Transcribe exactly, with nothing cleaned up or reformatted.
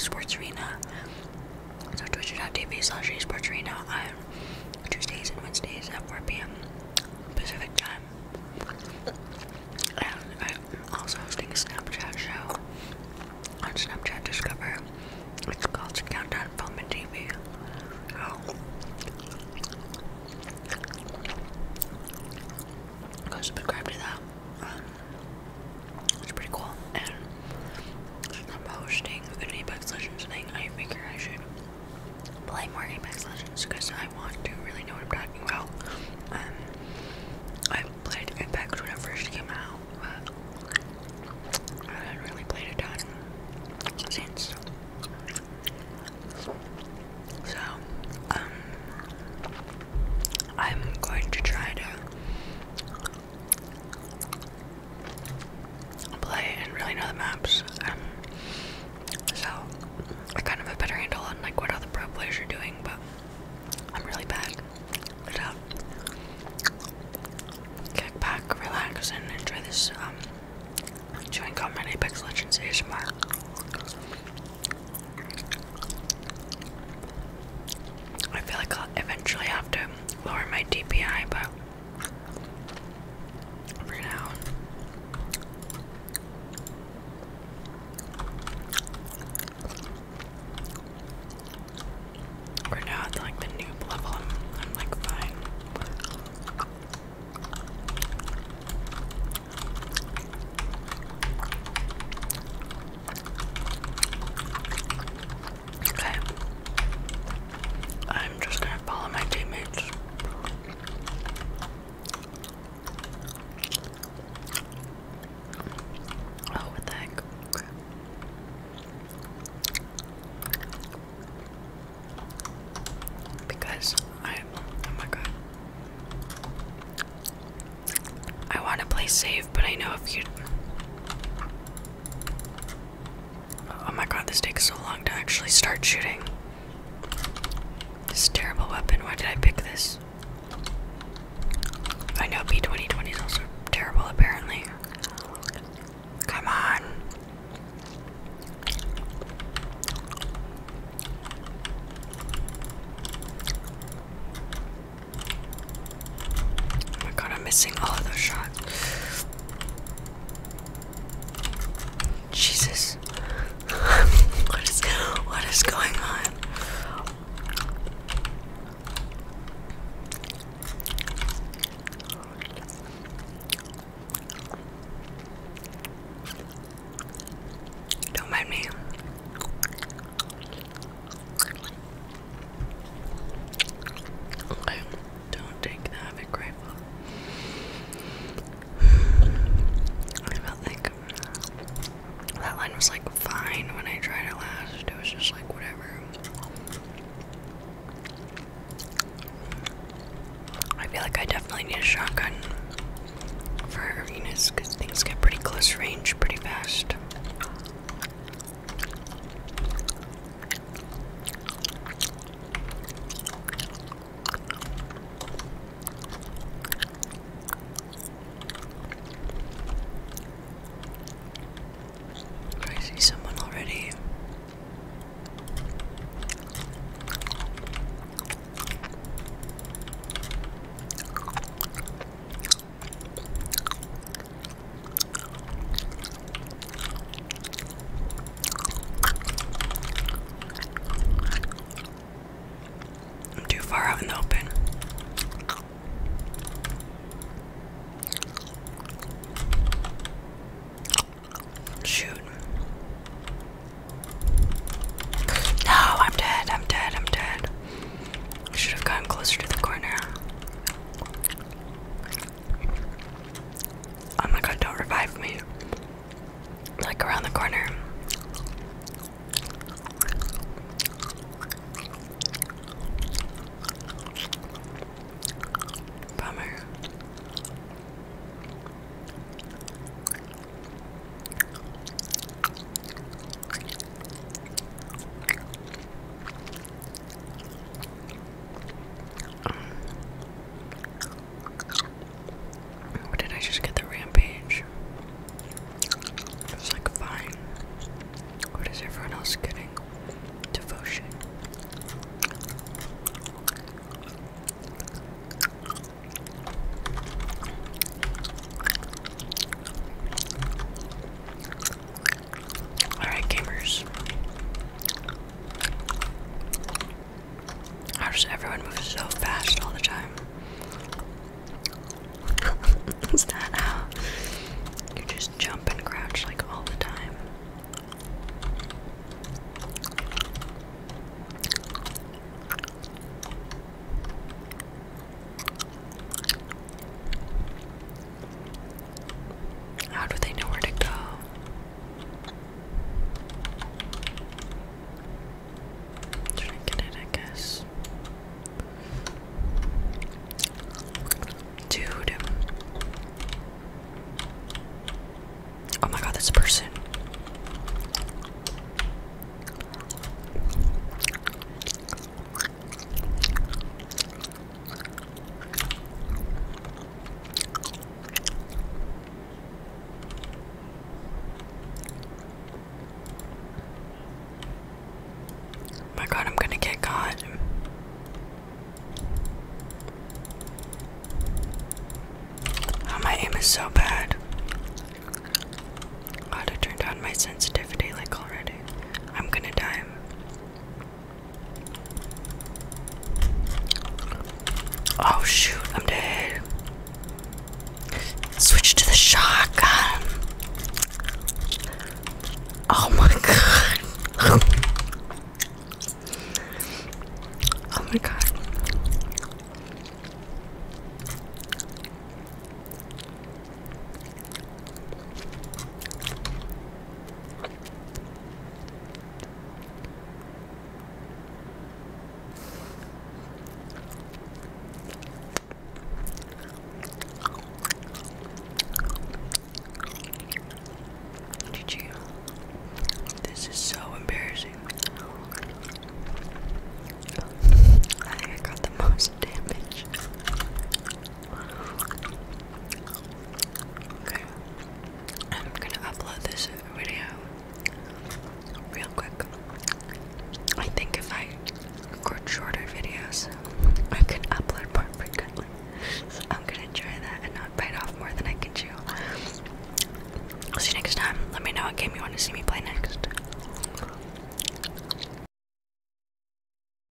Sports Arena. So twitch.tv slash esports arena on Tuesdays and Wednesdays at four p m Pacific time. And I'm also hosting a Snapchat show on Snapchat Discover. It's called Countdown Film and T V. So go subscribe to that. Um, it's pretty cool. And I'm hosting an Apex Legends thing. I figure I should play more Apex Legends because I want to really know what I'm talking about. Um, I played Apex when it first came out, but I haven't really played a ton since. So, um, I'm going to try to play and really know the maps. Um, so I kind of have a better handle on like what other pro players are doing, but I'm really bad. So kick back, relax, and enjoy this um chewing gum and Apex Legends A S M R. I feel like I'll eventually have to lower my D P I, but for now, for now at like the noob level, I'm, I'm like fine. Okay. I'm just gonna follow my teammates. Oh, what the heck? Okay. Because I, oh my god. I want to play safe, but I know if you. Oh my god, this takes so long to actually start shooting. This terrible weapon, why did I pick this? I know P twenty twenty is also terrible, apparently. Come on. Oh my god, I'm missing all of those shots. Jesus. What is what is going on? Don't mind me. Okay, don't take the Havoc rifle. I felt like that line was like fine when I tried it last. It was just like whatever. I feel like I definitely need a shotgun for arenas because things get pretty close range pretty fast. I see someone already. I'm too far out in the open. Shoot. No, I'm dead, I'm dead, I'm dead. I should have gotten closer to the corner. Oh my god, don't revive me. Like around the corner. Bummer. Or did I just get the rampage? It was like fine. this person. Oh my god, I'm gonna get caught. Oh, my aim is so bad. I ought to turn down my sensitivity like already. I'm gonna die. Oh shoot, I'm dead. Switch to the shotgun. Oh my god. Oh my god. G G. This is so embarrassing. I think I got the most damage. Okay. I'm gonna upload this video real quick. I think if I record shorter videos, I can upload more frequently. So I'm gonna try that and not bite off more than I can chew. I'll see you next time. Let me know what game you want to see me play next.